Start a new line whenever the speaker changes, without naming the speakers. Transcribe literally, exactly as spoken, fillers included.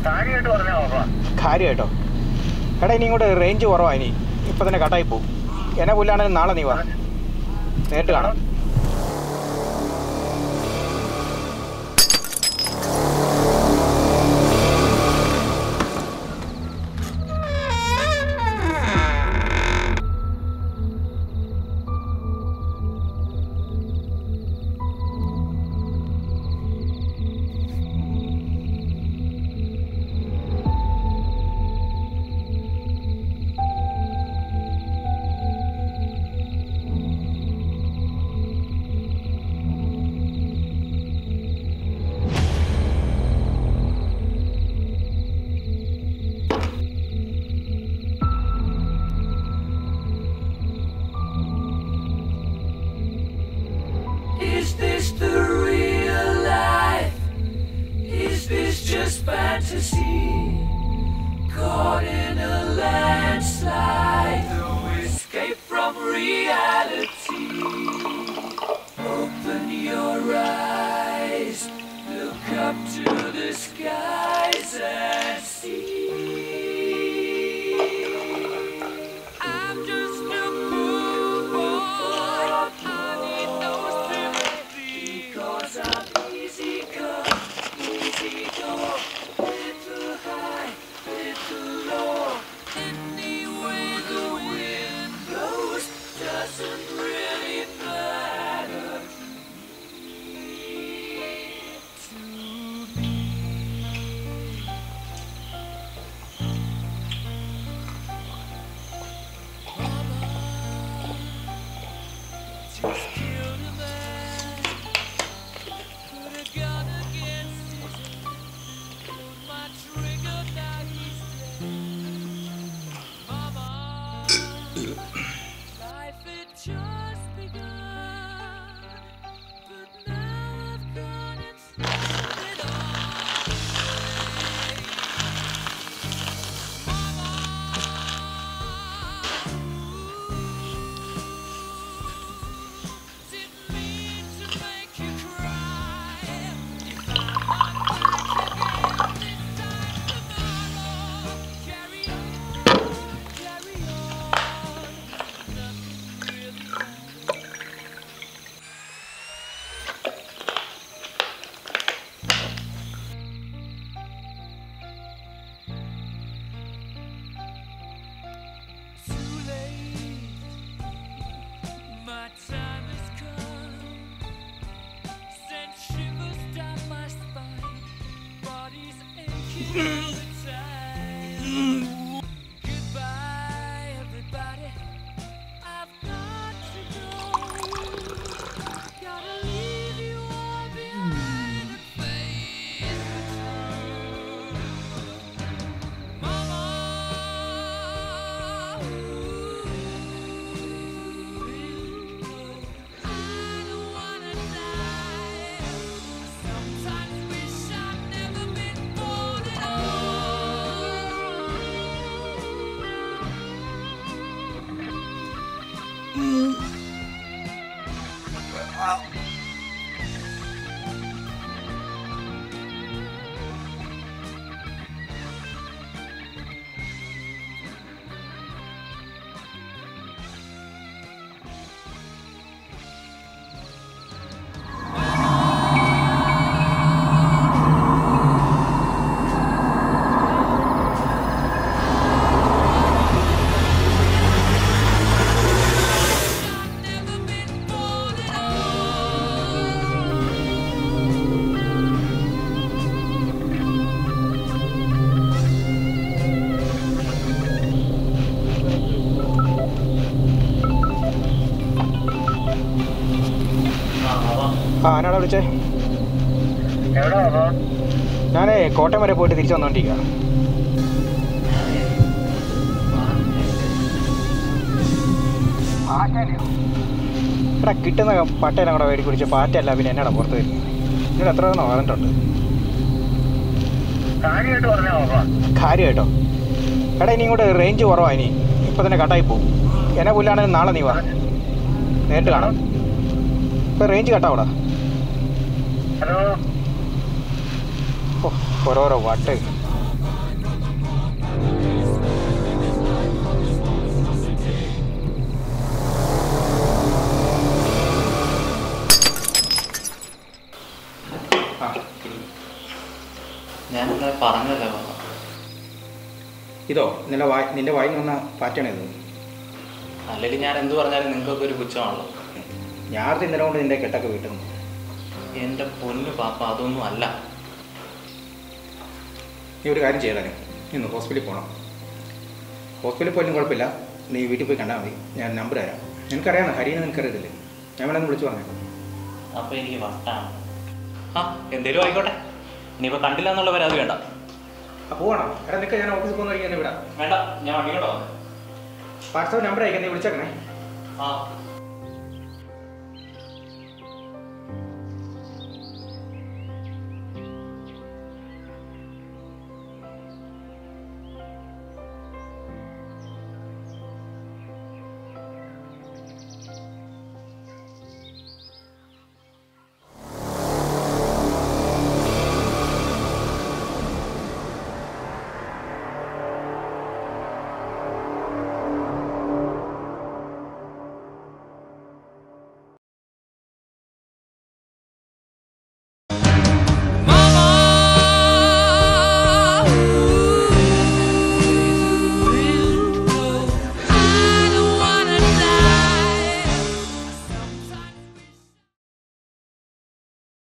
കാര്യമായിട്ടോ? എടാ ഇനി ഇങ്ങോട്ട് റേഞ്ച് കുറവാ, ഇനി ഇപ്പം തന്നെ കട്ടായി പോവും. എന്നെ പുല്ലാണെങ്കിലും നാളെ നീ വാ, നേരിട്ട് കാണാം. ആ എന്നാടാ വിളിച്ചേ? ഞാനേ കോട്ടയം വരെ പോയിട്ട് തിരിച്ചു വന്നോണ്ടിരിക്കുക. എടാ കിട്ടുന്ന പട്ടയെല്ലാം കൂടെ വേടി കുടിച്ച് പാറ്റയല്ല പിന്നെ എന്നാടാ പുറത്ത് വരുന്നത്? ഇവിടെ എത്ര തവണ പറഞ്ഞിട്ടുണ്ട്. കാര്യമായിട്ടോ? എടാ ഇനി ഇങ്ങോട്ട് റേഞ്ച് കുറവാ, ഇനി ഇപ്പം തന്നെ കട്ടായി പോവും. എന്നെ പുല്ലാണെങ്കിലും നാളെ നീ വാ, നേരിട്ട് കാണാം. ഇപ്പം റേഞ്ച് കട്ടാവൂടാ. ഓരോരോ വട്ട്.
ഞാനിങ്ങനെ പറഞ്ഞല്ലോ.
ഇതോ നിന്റെ വായി നിന്റെ വായിൽ നിന്ന് വന്ന പാറ്റാണ് ഇത്.
അല്ലെങ്കിൽ ഞാൻ എന്ത് പറഞ്ഞാലും നിങ്ങൾക്കൊക്കെ ഒരു പുച്ഛമാണല്ലോ.
ഞാൻ ഇന്നലെ കൊണ്ട് നിന്റെ കെട്ടൊക്കെ വീട്ടുന്നു.
എൻ്റെ പൊന്നു പാപ്പ, അതൊന്നും അല്ല.
നീ ഒരു കാര്യം ചെയ്താലേ, ഇന്ന് ഹോസ്പിറ്റലിൽ പോകണം. ഹോസ്പിറ്റലിൽ പോയാലും കുഴപ്പമില്ല, നീ വീട്ടിൽ പോയി കണ്ടാൽ മതി. ഞാൻ നമ്പർ തരാം. നിനക്കറിയാമോ ഹരീനെ നിനക്കറിയത്തില്ലേ? ഞാൻ വേണമെന്ന് വിളിച്ചു പറഞ്ഞു.
അപ്പോൾ എനിക്ക് വട്ടാണ്. ആ എന്തേലും ആയിക്കോട്ടെ, ഇനിയിപ്പോൾ കണ്ടില്ല എന്നുള്ള പരാതി വേണ്ട.
ആ പോകണം. എടാ നിൽക്കുക, ഞാൻ ഓഫീസിൽ പോകുന്ന വഴിക്ക് എന്നെ വിടാം.
വേണ്ട, ഞാൻ വണ്ടിയോട്ടോ.
വാട്സാപ്പ് നമ്പർ അയക്കാം, നീ വിളിച്ചേക്കണേ.
ആ